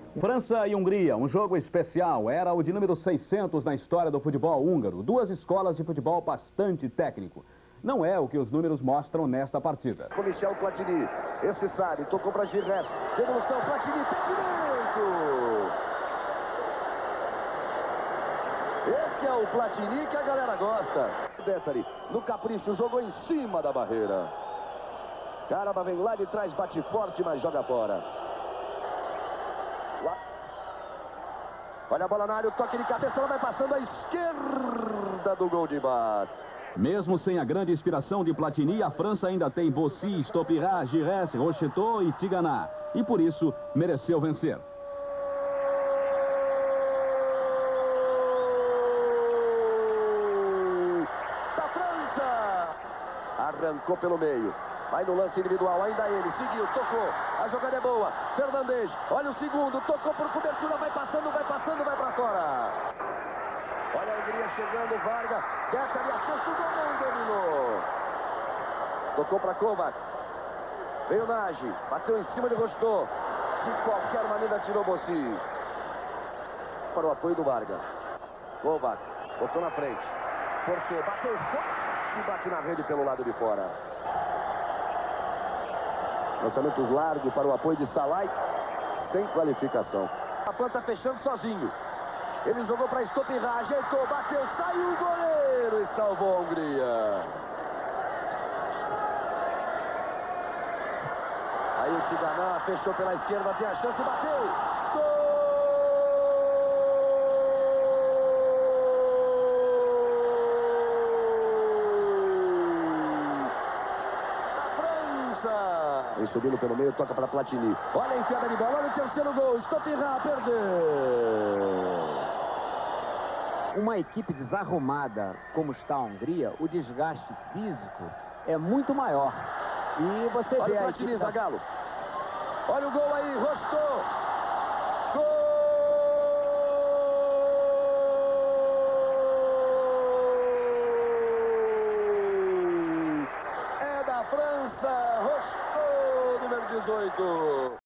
França e Hungria, um jogo especial. Era o de número 600 na história do futebol húngaro. Duas escolas de futebol bastante técnico. Não é o que os números mostram nesta partida. Com Michel Platini, esse sabe, tocou para Girres, devolução, Platini, pé direito! Esse é o Platini que a galera gosta. Bettari, no capricho, jogou em cima da barreira. Caraba vem lá de trás, bate forte, mas joga fora. Olha a bola na área, o toque de cabeça, ela vai passando à esquerda do gol de bate. Mesmo sem a grande inspiração de Platini, a França ainda tem Bossy, Stopira, Giresse, Rocheteau e Tigana. E por isso, mereceu vencer. Da França! Arrancou pelo meio. Vai no lance individual, ainda ele, seguiu, tocou, a jogada é boa, Fernandes, olha o segundo, tocou por cobertura, vai passando, vai para fora. Olha a Hungria chegando, Varga, Bettari, a chance do gol, não dominou. Tocou para Kovac, veio Nagy, bateu em cima de Rocheteau, de qualquer maneira tirou Bossy. Para o apoio do Varga, Kovac, botou na frente, forçou, bateu forte e bate na rede pelo lado de fora. Lançamento largo para o apoio de Salai, sem qualificação. A planta fechando sozinho. Ele jogou para Stopira, ajeitou, bateu, saiu o goleiro e salvou a Hungria. Aí o Tigana fechou pela esquerda, tem a chance, bateu. Gol! Vem subindo pelo meio, toca para Platini. Olha a enfiada de bola, olha o terceiro gol. Stopira perdeu. Uma equipe desarrumada como está a Hungria, o desgaste físico é muito maior. E você vê olha o a Platini, equipe... Zagallo. Olha o gol aí, Rocheteau. Gol! É da França, Rocheteau, número 18.